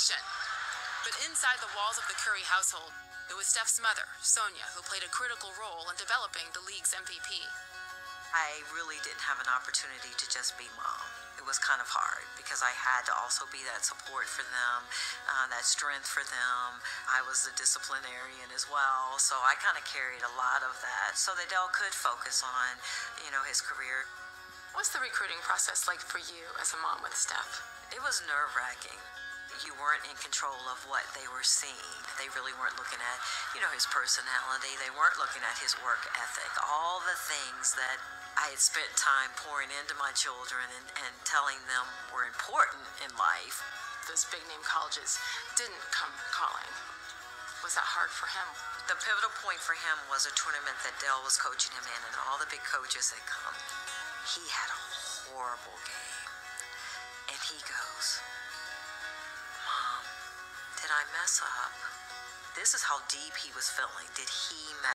celebration. But inside the walls of the Curry household, it was Steph's mother, Sonia, who played a critical role in developing the league's MVP. I really didn't have an opportunity to just be mom. It was kind of hard because I had to also be that support for them, that strength for them. I was a disciplinarian as well, so I kind of carried a lot of that so that Dell could focus on, his career. What's the recruiting process like for you as a mom with Steph? It was nerve-wracking. You weren't in control of what they were seeing. They really weren't looking at, his personality. They weren't looking at his work ethic. All the things that I had spent time pouring into my children and telling them were important in life. Those big-name colleges didn't come calling. Was that hard for him? The pivotal point for him was a tournament that Dell was coaching him in, and all the big coaches had come. He had a horrible game. And he goes, "Mom, did I mess up?" This is how deep he was feeling. Did he mess